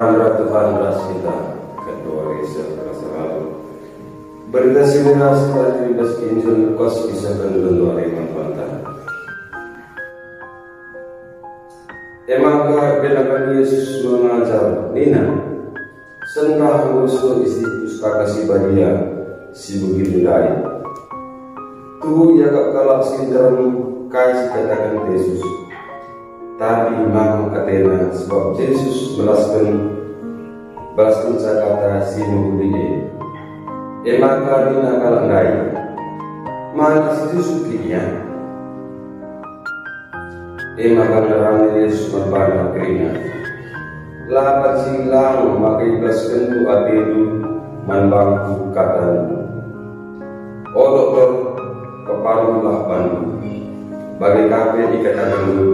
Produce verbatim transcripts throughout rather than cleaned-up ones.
Tuhan beras kita kedua Yesus selalu berita simula setelah dibebas Injil Lukas bisa bentuk iman Tuhan. Emangkah benar Yesus mengajar Nina senrah usul isi pustaka si badia si begitu lain tu ya gak kalak sindrom kai si katakan Yesus. Tapi memang katanya sebab Yesus melaskan balaskan kata si mubudi emang karina kalau ngai mana situ sukinya emang karena Yesus berbarang kerina lapan silang makai belaskan tu atidu manbangku katan oh dokter keparulah bantu bagi kafe ikatan dulu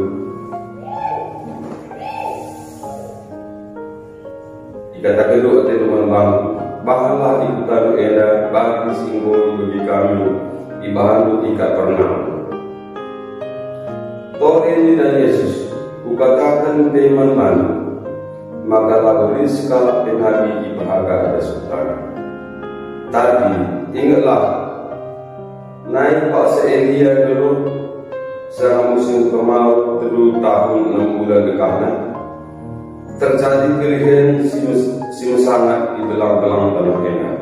kata kedua atau teman-teman bahanlah ikutan eda bagi simbol bagi kami di bahan ikat pernah. Tor ini dan Yesus kukatakan teman-teman maka lalu skala penghadi di bahagia ada sultan. Tapi ingatlah naik pak Elia dulu selama musim kemarau dulu tahun enam bulan dekatnya terjadi kelihan si sangat di belang-belang tanah kena.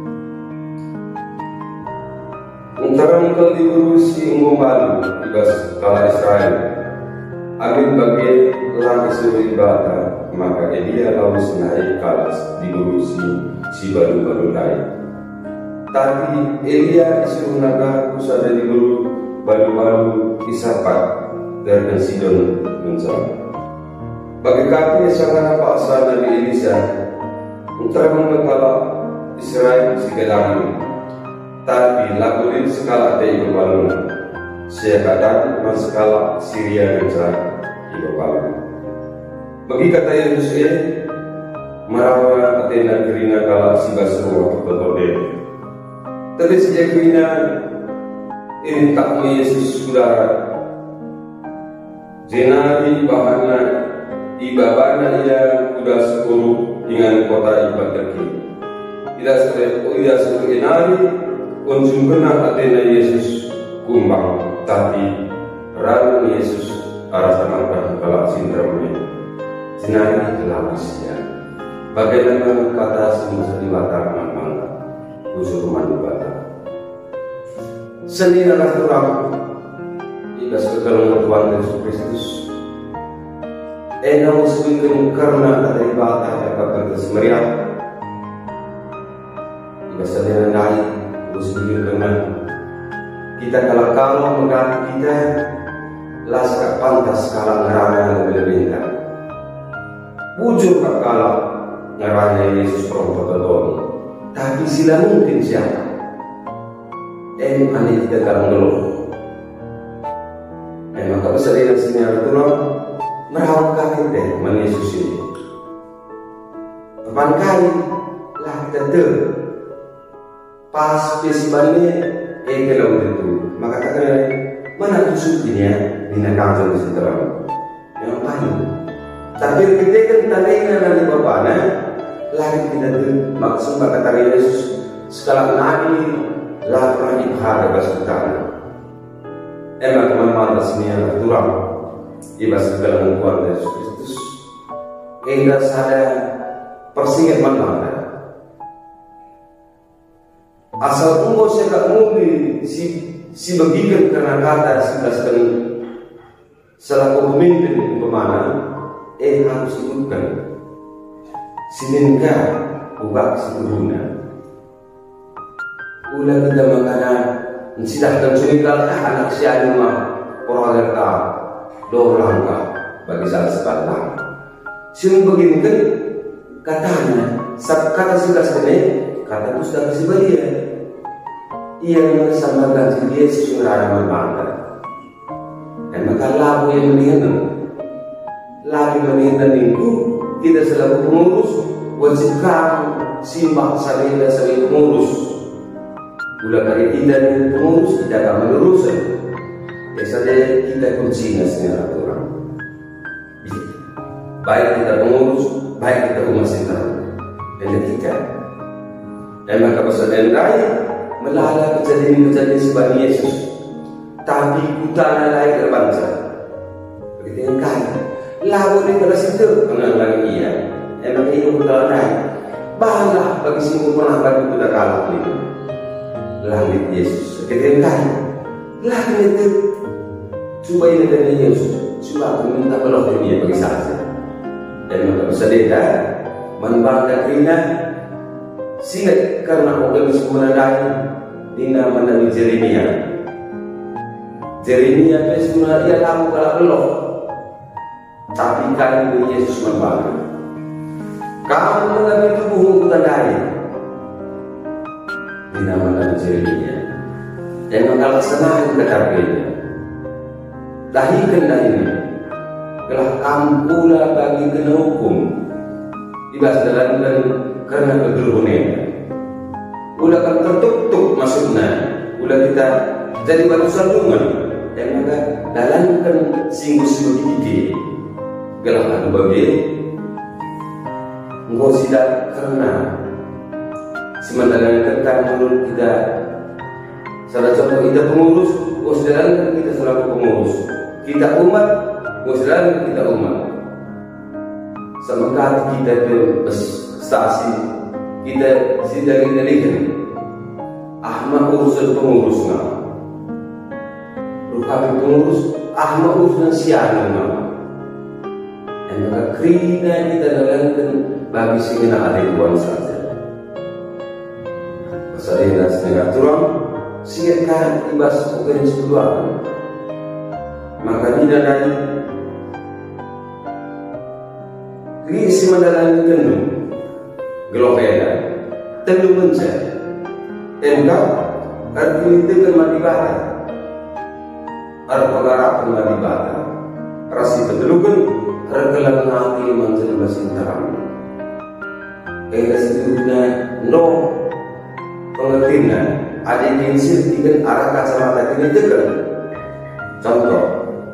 Unterang kal diurus si umum ibas kala Israel. Amin bagi lagi suruh ibadah maka Elia lalu senai kalas diurusi si baru-baru lain. Tapi Elia disuruh naga usah dari guru baru-baru Isapat dan Sidon mencari. Bagi kami sangat paksa Nabi Elisa untuk mengekala Israel segelang tapi lakukan skala dari berbalon siapkan skala Syria dan Irak di berbalon. Bagi kata Yesus ini merawat Athena kerina kala si basro berbeda. Tapi sejak kerina ini tak Yesus sudah jenari bahannya ibabana ia sudah sepuluh dengan kota ibadah kita. Tidak seperti tidak seperti nari konsum kena Athena Yesus kumbang, tapi ragu Yesus arah sama kalau sindrom ini. Senari telah usia. Bagaimana kata semua diwata memang usul mandi bata. Seni adalah turang. Jika segala Tuhan Yesus Kristus Ena muslim karena ada ibadah yang akan bersemeriah. Jika sedang naik muslim karena kita kalau kalau mengganti kita laskar pantas kalau ngerana lebih lebih indah. Wujud kalau ngerana Yesus perempuan tapi sila mungkin siapa? En aneh kita kalau ngeluh. Emang kalau sedang sini ada tulang merawat kali deh mana Yesus ini. Kapan kali lah kita ter pas pesibannya eh kalau itu maka kata mana tusuknya di nakal di seterang yang paling. Tapi kita kan tanya nanti bapaknya lagi kita ter maksud kata Yesus skala nabi lah pernah dibahagia bersultan. Emang teman-teman resmi yang turang ibas dalam kuat Yesus Kristus hingga saya persingat mana asal tunggu saya tak mungkin si si bagikan karena kata si daskan selaku pemimpin kemana eh harus ikutkan siningka ubah seluruhnya ulah kita mengana sidahkan sunikal anak si anima peralerta dua langkah bagi salah sebatang. Sini begini kan katanya, kata sudah sekali, kata itu sudah kasih badia. Ia mengesamakan si dia sesuai mata. Dan maka lagu yang melihat, lagu melihat minggu tidak selalu pengurus, wajib kamu simbang salida sebagai pengurus. Gula kali tidak pengurus tidak akan meneruskan. Biasanya kita kuncinya sebenarnya orang. Baik kita pengurus baik kita umat sinta dan kita dan maka pesan lain melala kejadian-kejadian sebagai Yesus tapi kutana lain terbangsa begitu yang kaya lalu di kelas itu mengenang ia emang hidup kutana lain bahalah bagi semua pernah bagi kuda kalah ini langit Yesus begitu yang kaya langit itu coba ini dari Yesus coba aku minta penolong dia bagi saja dan maka bersedekah membangga kina singkat karena orang sebenarnya dina menami Jeremia Jeremia sebenarnya dia tahu kalau belum tapi kali ini Yesus membangga kamu mengambil tubuhmu kutandai dina menami Jeremia dan maka laksanakan kedarbiannya dahikan ini telah kamu pula bagi kena hukum dibahas dalam dan karena kegeluhunan ulah kan tertutup maksudnya ulah kita jadi batu sandungan dan maka dalamkan singgung-singgung ide gelah adu bagi engkau tidak karena sementara tentang menurut kita salah contoh kita pengurus engkau sedang kita selaku pengurus kita umat muslim kita umat sementara kita berprestasi kita sidang kita lihat Ahmad urusan pengurus nama kami pengurus Ahmad urusan siapa nama dan maka krina kita dalamkan bagi segala ada tuan saja pasalnya setengah turun siapkan ibas bukan sekeluarga maka tidak dari Risi mendalam tenung gelopeda tenung mencet engkau arti itu kemati bata arti pengarap kemati bata rasi ketelukan tergelam hati manjil mesin terang engkau sebutnya no pengertian ada kinsir tiga arah kacamata ini tekan contoh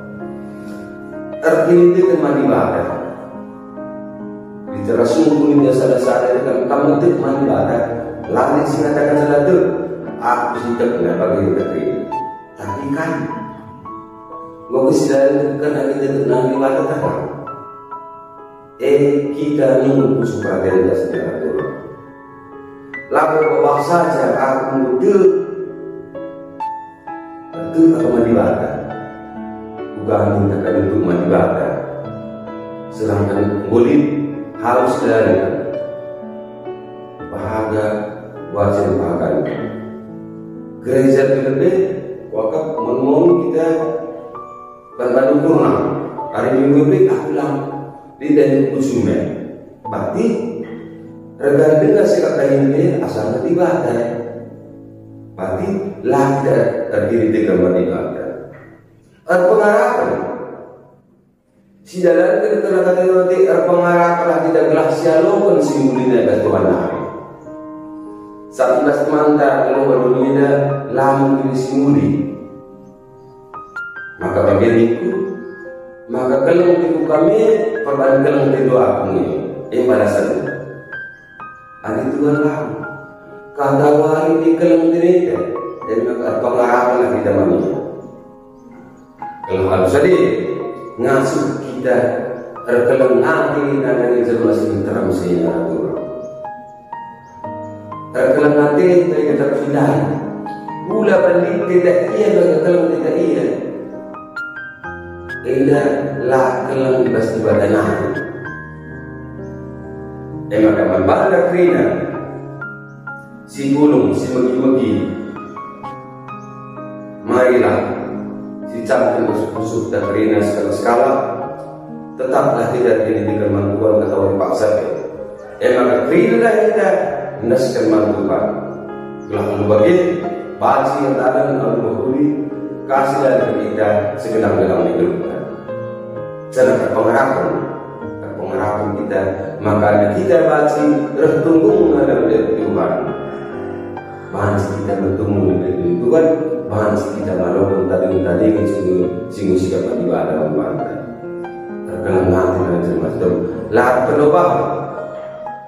arti itu kemati bata bicara sungguh ini sadar-sadar kan kamu itu mandi badan lalu singkatakan salah itu aku tidak pernah bagi negeri tapi kan gak bisa karena kita tenang di badan terang eh kita nunggu supaya dia sejarah dulu lalu bawa saja aku itu itu aku mandi badan bukan minta itu mandi badan sedangkan kulit harus dari bahagia wajib bahagia gereja lebih wakaf memohon kita berbanding kurang hari minggu ini aku lang di dan kusume berarti rekan dengan sikap lain ini asalnya dibaca berarti lah terdiri tiga dibaca ada pengharapan si dalam kata-kata nanti pengarah tidak gelah sialopun simbolnya ke Tuhan hari. Saat belas manta kalau berdunia lamun ini simboli. Maka bagian itu, maka kalau itu kami perbanding kalau itu aku ini, yang balasan. Ada Tuhan lah. Kata wari di kalau ini dan maka pengarah kita manusia. Kalau harus sedih ngasuh kita terkelang hati dan dari jelas terang saya atur terkelang hati dari kita pindah gula balik tidak iya bagi kelang tidak iya indah lah kelang bebas di badan emang kapan balik krina si gulung si magi-magi marilah si camkan busuk dan krina skala-skala tetaplah tidak ini dengan Tuhan ketahui paksa emang krina kita naskan mantukan lalu bagi baci yang ada lalu menghuli kasih dari kita segenang-genang hidup cara pengharapan pengharapan kita makanya kita baci tertunggu dalam Tuhan bahan kita bertemu dengan Tuhan bahan kita malu tadi-tadi singgung sikap ibadah umat terkelang hati dan cermat lah penobah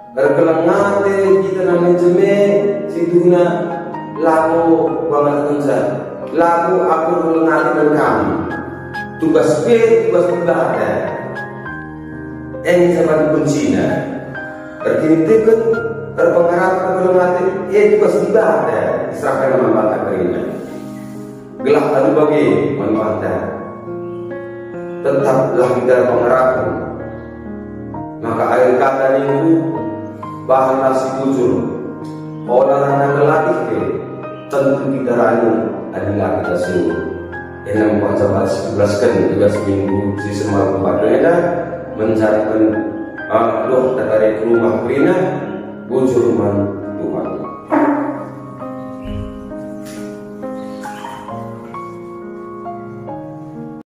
Berkelengate kita namanya jeme siduna laku banget kensa laku aku kelengate dan kami tugas B tugas ibadah yang sama kuncinya berkini tekan terpengaruh kelengate eh tugas ibadah diserahkan nama mata kerinya gelah adu bagi manfaatnya tetaplah kita pengarahkan maka air kata itu bahan nasi bujur orang anak kelatih ke tentu kita rayu adalah kita semua yang membaca balas sebelaskan juga seminggu si semalam kepadanya mencarikan makhluk dari rumah Krina bujur man Tuhan.